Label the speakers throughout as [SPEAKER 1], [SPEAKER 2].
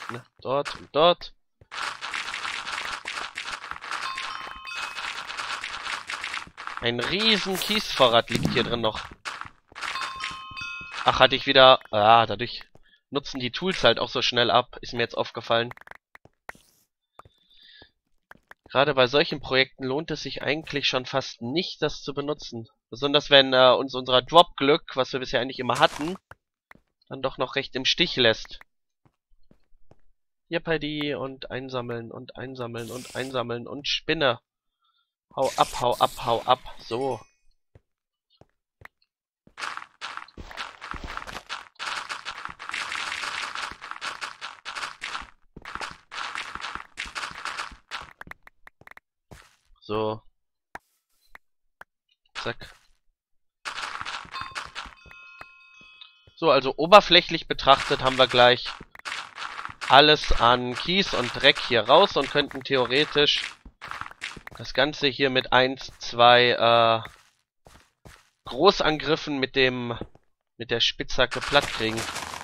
[SPEAKER 1] Ne? Dort und dort. Ein riesen Kiesvorrat liegt hier drin noch. Ach, hatte ich wieder... Ah, dadurch nutzen die Tools halt auch so schnell ab. Ist mir jetzt aufgefallen. Gerade bei solchen Projekten lohnt es sich eigentlich schon fast nicht, das zu benutzen. Besonders wenn uns unser Drop-Glück, was wir bisher eigentlich immer hatten, dann doch noch recht im Stich lässt. Jeopardy und einsammeln und einsammeln und einsammeln und Spinne. Hau ab, hau ab, hau ab. So. So. Zack. So, also oberflächlich betrachtet haben wir gleich alles an Kies und Dreck hier raus und könnten theoretisch das Ganze hier mit 1, 2 Großangriffen mit der Spitzhacke platt kriegen.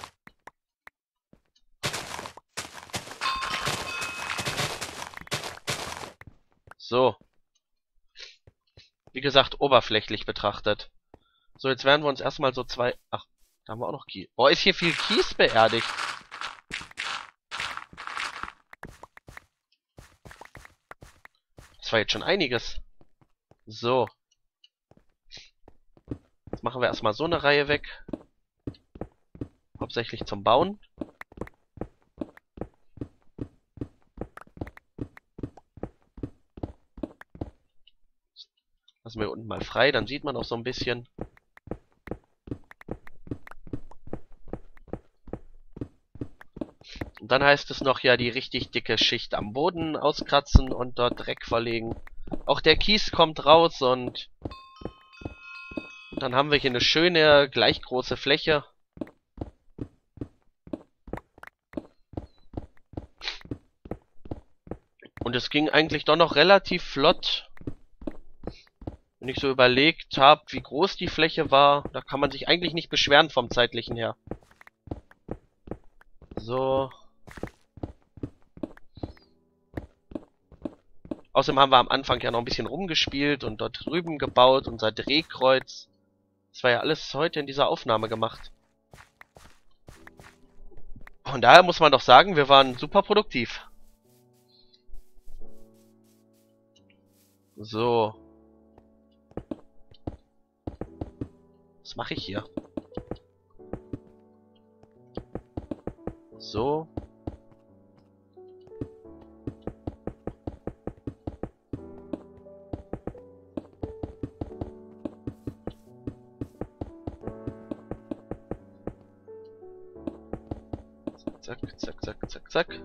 [SPEAKER 1] So. Wie gesagt, oberflächlich betrachtet. So, jetzt werden wir uns erstmal so zwei... Ach, da haben wir auch noch Kies. Boah, ist hier viel Kies beerdigt. Das war jetzt schon einiges. So. Jetzt machen wir erstmal so eine Reihe weg. Hauptsächlich zum Bauen. Lassen wir unten mal frei, dann sieht man auch so ein bisschen. Und dann heißt es noch ja die richtig dicke Schicht am Boden auskratzen und dort Dreck verlegen. Auch der Kies kommt raus und dann haben wir hier eine schöne, gleich große Fläche. Und es ging eigentlich doch noch relativ flott. Wenn ich so überlegt habe, wie groß die Fläche war, da kann man sich eigentlich nicht beschweren vom zeitlichen her. So. Außerdem haben wir am Anfang ja noch ein bisschen rumgespielt und dort drüben gebaut, unser Drehkreuz. Das war ja alles heute in dieser Aufnahme gemacht. Von daher muss man doch sagen, wir waren super produktiv. So. Was mache ich hier? So. Zack, zack, zack, zack, zack.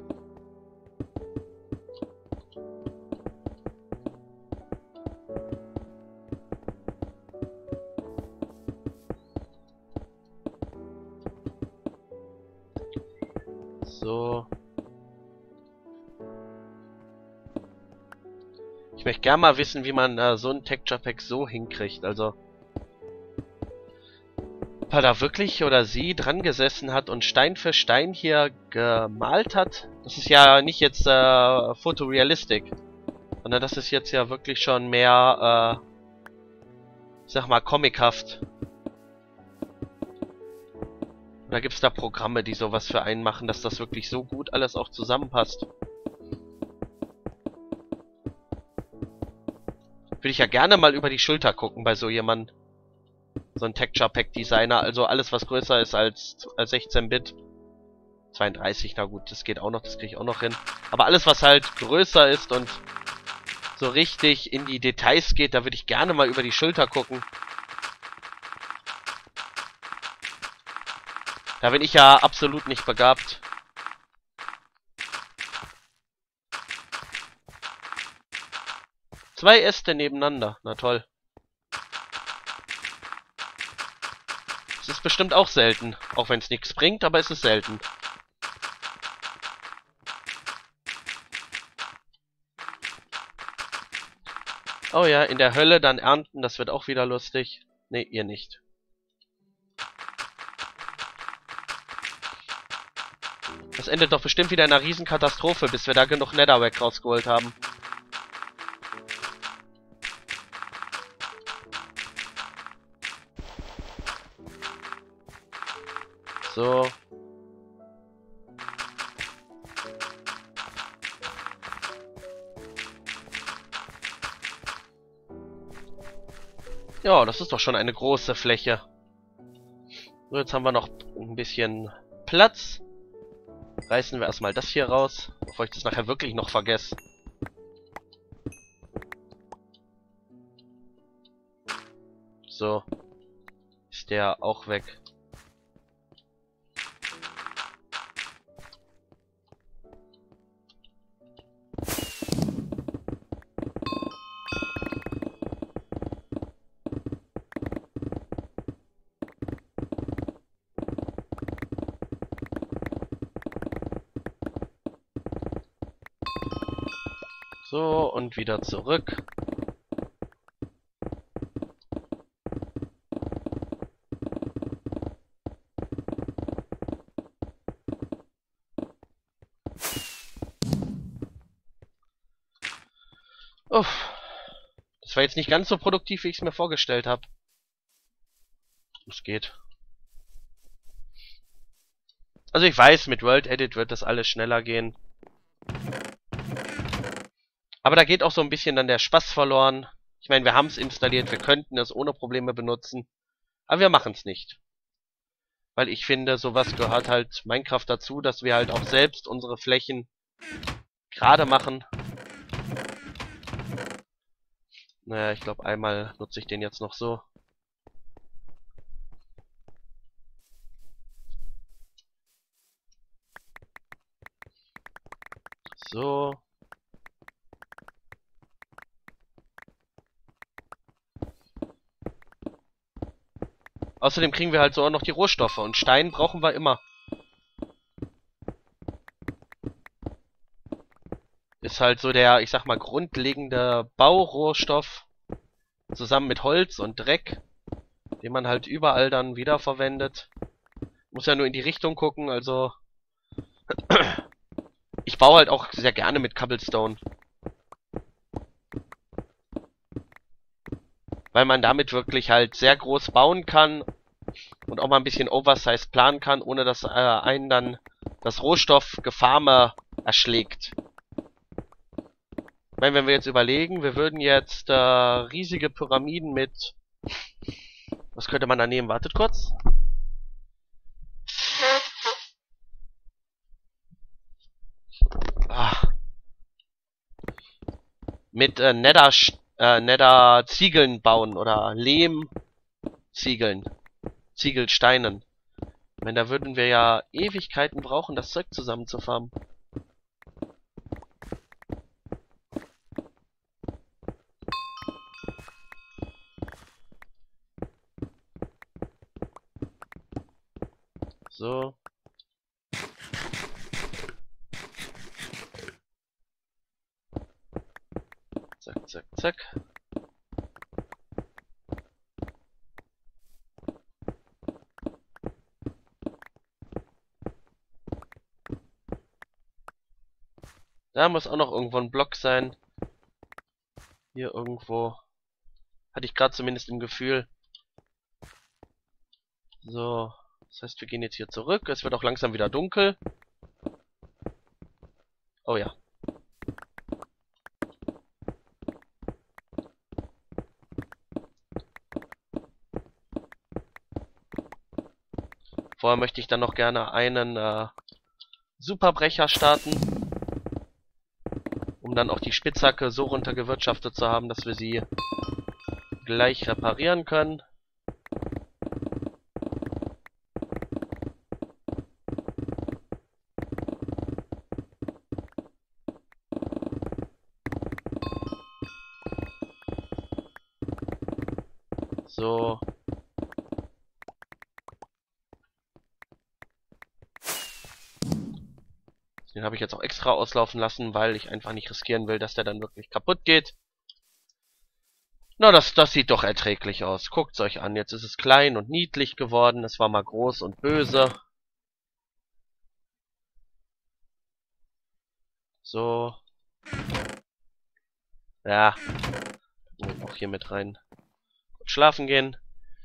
[SPEAKER 1] So. Ich möchte gerne mal wissen, wie man so ein Texture Pack so hinkriegt. Also, ob er da wirklich oder sie dran gesessen hat und Stein für Stein hier gemalt hat. Das ist ja nicht jetzt Fotorealistik, sondern das ist jetzt ja wirklich schon mehr, ich sag mal, comichaft. Oder gibt es da Programme, die sowas für einen machen, dass das wirklich so gut alles auch zusammenpasst? Würde ich ja gerne mal über die Schulter gucken bei so jemandem. So ein Texture Pack Designer, also alles was größer ist als 16-Bit. 32, na gut, das geht auch noch, das kriege ich auch noch hin. Aber alles was halt größer ist und so richtig in die Details geht, da würde ich gerne mal über die Schulter gucken. Da bin ich ja absolut nicht begabt. Zwei Äste nebeneinander, na toll. Es ist bestimmt auch selten, auch wenn es nichts bringt, aber es ist selten. Oh ja, in der Hölle dann ernten, das wird auch wieder lustig. Ne, ihr nicht. Das endet doch bestimmt wieder in einer Riesenkatastrophe, bis wir da genug Netherrack rausgeholt haben. So. Ja, das ist doch schon eine große Fläche. So, jetzt haben wir noch ein bisschen Platz. Reißen wir erstmal das hier raus, bevor ich das nachher wirklich noch vergesse. So. Ist der auch weg. So, und wieder zurück. Uff. Das war jetzt nicht ganz so produktiv, wie ich es mir vorgestellt habe. Es geht. Also ich weiß, mit World Edit wird das alles schneller gehen. Aber da geht auch so ein bisschen dann der Spaß verloren. Ich meine, wir haben es installiert, wir könnten es ohne Probleme benutzen. Aber wir machen es nicht. Weil ich finde, sowas gehört halt Minecraft dazu, dass wir halt auch selbst unsere Flächen gerade machen. Naja, ich glaube, einmal nutze ich den jetzt noch so. So. Außerdem kriegen wir halt so auch noch die Rohstoffe. Und Stein brauchen wir immer. Ist halt so der, ich sag mal, grundlegende Baurohstoff. Zusammen mit Holz und Dreck. Den man halt überall dann wiederverwendet. Muss ja nur in die Richtung gucken, also... Ich baue halt auch sehr gerne mit Cobblestone. Weil man damit wirklich halt sehr groß bauen kann und auch mal ein bisschen Oversize planen kann, ohne dass einen dann das Rohstoffgefarme erschlägt. Ich meine, wenn wir jetzt überlegen, wir würden jetzt riesige Pyramiden mit... Was könnte man da nehmen? Wartet kurz. Mit Nether-Ziegeln bauen oder Lehm-Ziegeln. Ziegelsteinen. Ich meine, da würden wir ja Ewigkeiten brauchen, das Zeug zusammenzufarmen. So. Zack, zack, zack. Da muss auch noch irgendwo ein Block sein. Hier irgendwo. Hatte ich gerade zumindest im Gefühl. So. Das heißt, wir gehen jetzt hier zurück. Es wird auch langsam wieder dunkel. Oh ja. Vorher möchte ich dann noch gerne einen Superbrecher starten. Um dann auch die Spitzhacke so runtergewirtschaftet zu haben, dass wir sie gleich reparieren können. So. Den habe ich jetzt auch extra auslaufen lassen, weil ich einfach nicht riskieren will, dass der dann wirklich kaputt geht. Na, das sieht doch erträglich aus. Guckt's euch an. Jetzt ist es klein und niedlich geworden. Es war mal groß und böse. So. Ja. Auch hier mit rein. Schlafen gehen.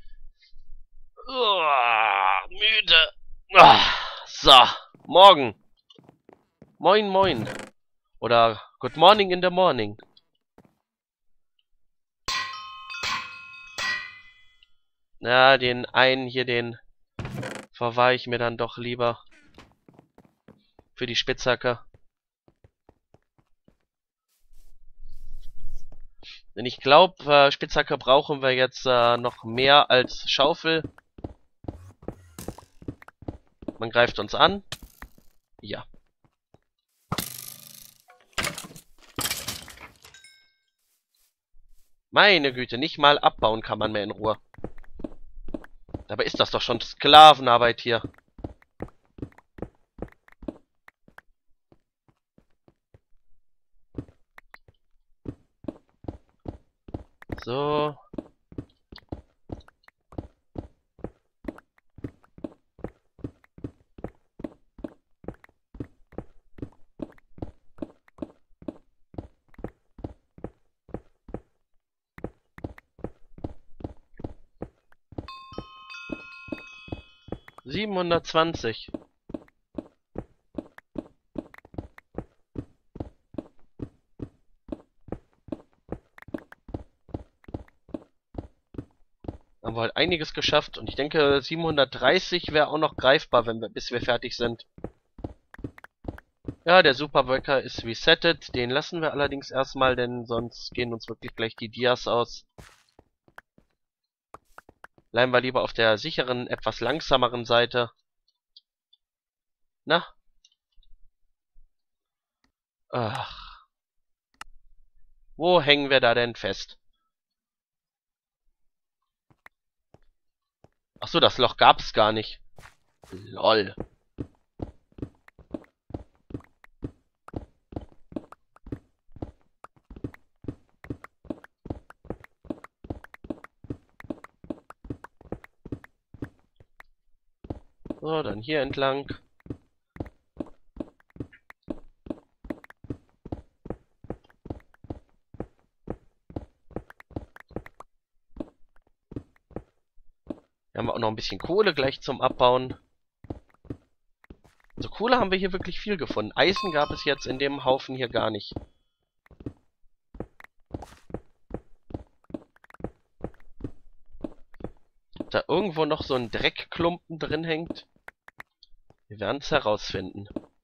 [SPEAKER 1] Müde. So. Morgen. Moin, moin. Oder Good Morning in the Morning. Ja, den einen hier, den verwahre ich mir dann doch lieber. Für die Spitzhacke. Denn ich glaube, Spitzhacke brauchen wir jetzt noch mehr als Schaufel. Man greift uns an. Ja. Meine Güte, nicht mal abbauen kann man mehr in Ruhe. Dabei ist das doch schon Sklavenarbeit hier. So. $720. Haben wir halt einiges geschafft und ich denke 730 wäre auch noch greifbar, wenn wir, bis wir fertig sind. Ja, der Superbreaker ist resettet. Den lassen wir allerdings erstmal, denn sonst gehen uns wirklich gleich die Dias aus. Bleiben wir lieber auf der sicheren, etwas langsameren Seite. Na? Ach. Wo hängen wir da denn fest? Ach so, das Loch gab's gar nicht. Lol. So, dann hier entlang. Hier haben wir auch noch ein bisschen Kohle gleich zum Abbauen. Also Kohle haben wir hier wirklich viel gefunden. Eisen gab es jetzt in dem Haufen hier gar nicht. Ob da irgendwo noch so ein Dreckklumpen drin hängt? Wir werden es herausfinden.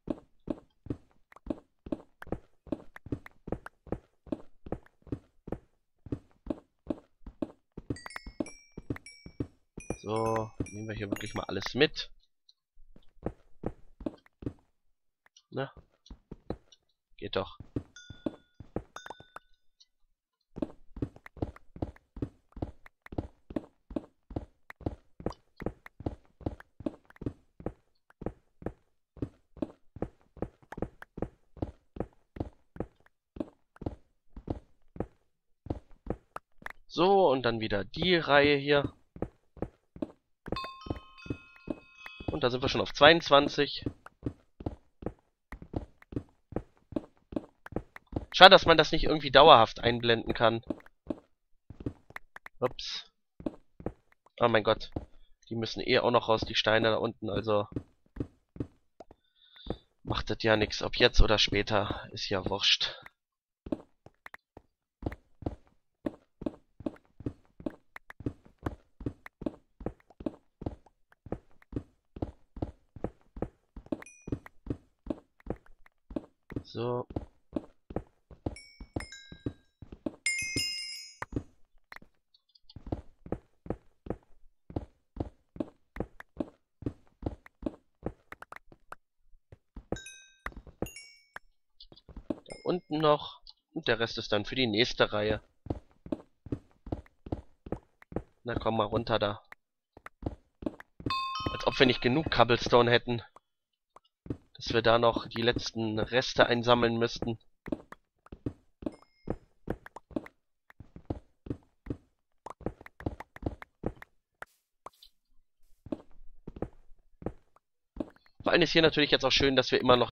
[SPEAKER 1] So, nehmen wir hier wirklich mal alles mit. Na? Geht doch. So, und dann wieder die Reihe hier. Und da sind wir schon auf 22. Schade, dass man das nicht irgendwie dauerhaft einblenden kann. Ups. Oh mein Gott. Die müssen eh auch noch raus, die Steine da unten, also macht das ja nichts, ob jetzt oder später, ist ja wurscht. So. Da unten noch. Und der Rest ist dann für die nächste Reihe. Na komm mal runter da. Als ob wir nicht genug Cobblestone hätten. Dass wir da noch die letzten Reste einsammeln müssten. Vor allem ist hier natürlich jetzt auch schön, dass wir immer noch